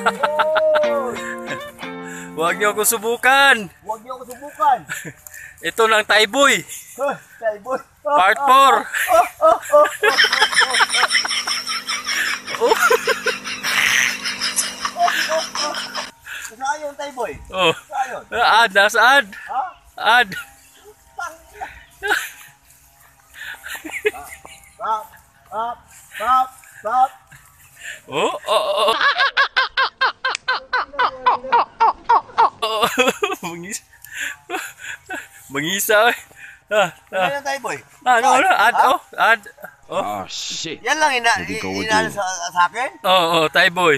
Huwag niyo ako subukan. Huwag niyo ako subukan. Ito ng Tayboy. Tayboy. Part 4. Saan yung Tayboy? Oh. Saan yun? Ad, nasaan? Ha? Ad. Stop. Oh, oh, oh. Mangisa. Mangisa. Ano yung Tayboy? Ano? Ad, oh. Ad. Oh, shit. Yan lang inaano sa akin? Oh, Tayboy.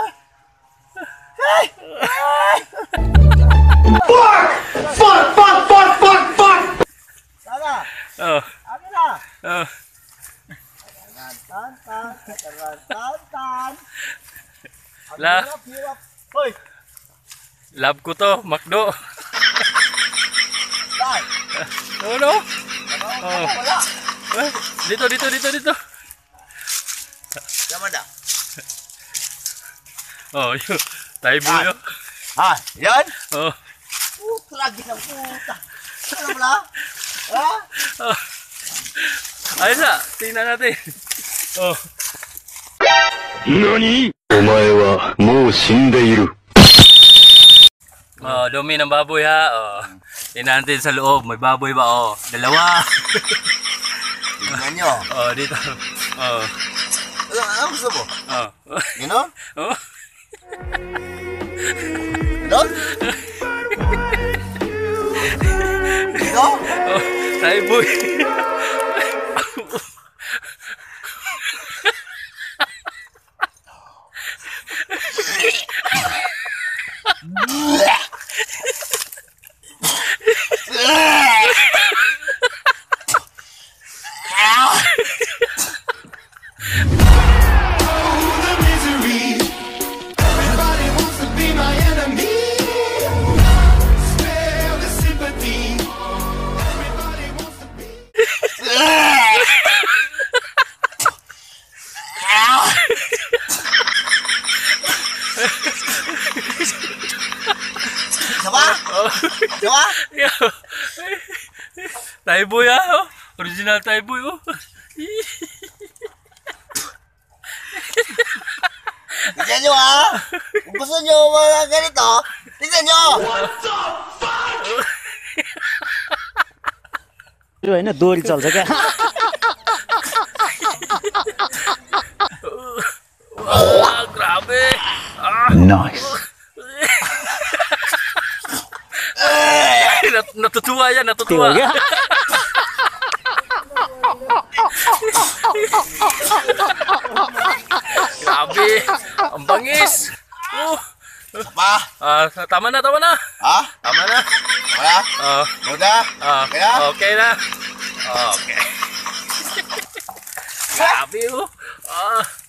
Fuck! Sana! Oh. Ano na? Oh. Tan. La. Hoy! Love ko to, Macdo. Dai! No? Oh. Wala! Dito. Yaman na. Oh, yun. Tayboy, oh. Ha? Yan? Oh. Tragis ang puta. Ano pala? Ha? Oh. Ayun na, tingnan natin. Oh. NANI?! Omae wa mou shindeiru. Oh, dumi ng baboy ha. Oh. Tingnan natin sa loob, may baboy ba? Oh, dalawa. Tingnan nyo. Oh, dito. Oh. Ano gusto mo? Oh. Ganon? Oh. Ganon? Dito? Oh, Tayboy. Diba? Tayboy ha. Oh. Original Tayboy. Oh. Tignan nyo ha. Kung gusto nyo mga ganito, tignan nyo. What the fuck? यो हैन दोरी चल्छ क्या? Grabe. Nice. Natutuwa yan, natutuwa. Grabe, ang bangis. Pa? Tama na. Ha? Tama na. Wala? Muda? Okay na? Okay na. Okay. Grabe, oh.